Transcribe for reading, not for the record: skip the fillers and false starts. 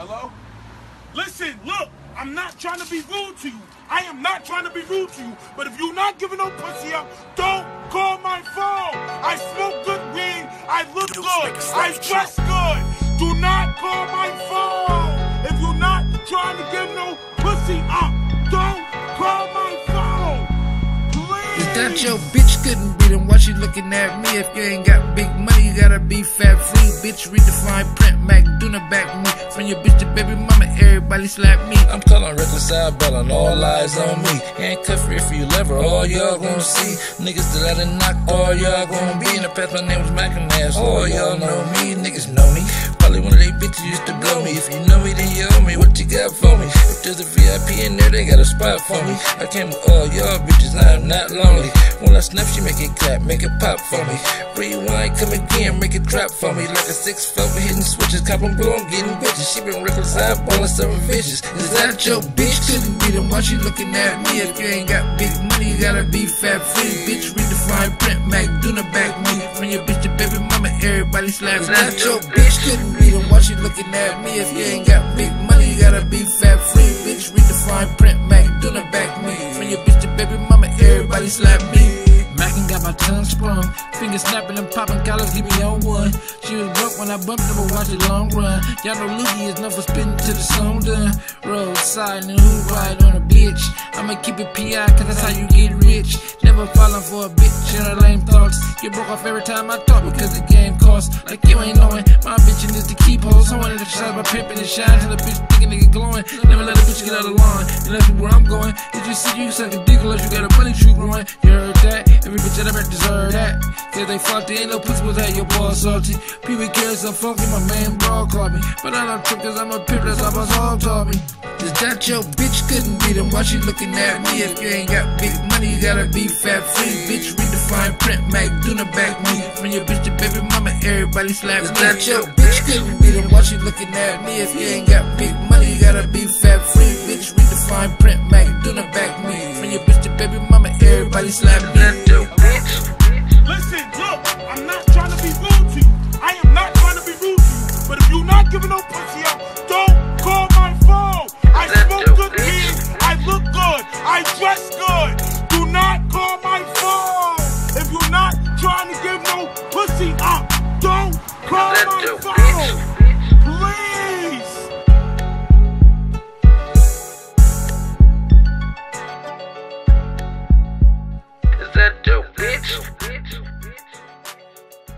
Hello? Listen, look, I'm not trying to be rude to you. I am not trying to be rude to you. But if you're not giving no pussy up, don't call my phone. I smoke good weed. I look good. I dress good. Do not call my phone. If you're not trying to give no pussy up, don't call my phone. Please. Is that your bitch couldn't beat him? Why she looking at me? If you ain't got big money, you gotta be fat free. Bitch, read the fine print, Mac, do not back me. From your bitch to baby mama, everybody slap me. I'm calling reconcile, bellin', all eyes on me. Ain't cut free if you lever, all y'all gon' see. Niggas that I done knock, all y'all gon' be. In the past, my name was Mac and Ass, all y'all know me. Niggas know me. Probably one of they bitches used to blow me. If you know me, then you owe me. What you got for me? If there's a VIP in there, they got a spot for me. I came with all y'all bitches, I am not lonely. When I snap, she make it clap, make it pop for me. Rewind, come again, make it drop for me. Like a 6-4 hitting switches, cop and blow, I'm getting bitches. She been reckless, eyeballing, serving vicious. Is that your bitch couldn't beat him? Why she looking at me? If you ain't got big money, you gotta be fat free. Bitch, read the fine print, Mac, do not back me. From your bitch to baby mama, everybody slap me. Is that your bitch couldn't beat him? Why she looking at me? If you ain't got big money, you gotta be fat free. Bitch, read the fine print, Mac, do not back me. From your bitch to baby mama, everybody slap me. Mackin' got my tongue sprung, fingers snapping and popping collars, keep me on one. She was broke when I bumped her, but watch it long run. Y'all know Loogie is known for spitting till the song done. Roadside and who ride on a bitch. I'ma keep it PI, cause that's how you get rich. Never falling for a bitch and her lame thoughts. Get broke off every time I talk because the game costs. Like you ain't knowing, my bitchin' is the keep hoes. I wanted to shine by pimpin' and shine till the bitch thinkin' nigga glowing. Never let a bitch get out of line. And that's where I'm going. If you see you suck a dick unless you got a money tree growing. You heard that? Every bitch that ever deserve that. Cause they fucked, ain't no pussy was at your ball salty. People carry so funky, my man bra called me. But I don't trip cause I'm a pimp, that's how my song taught me. Is that your bitch couldn't beat him? Why she looking at me? If you ain't got big money, you gotta be fat free. Bitch, read the fine print, Mac, do not back me. From your bitch to baby mama, everybody slap me. Is that your bitch couldn't beat him? Why she looking at me? If you ain't got big money, you gotta be fat free. Bitch, read the fine print, Mac, do not back me. From your bitch to baby mama, everybody slap me. Listen, look, I'm not trying to be rude to you. I am not trying to be rude to you. But if you're not giving no pussy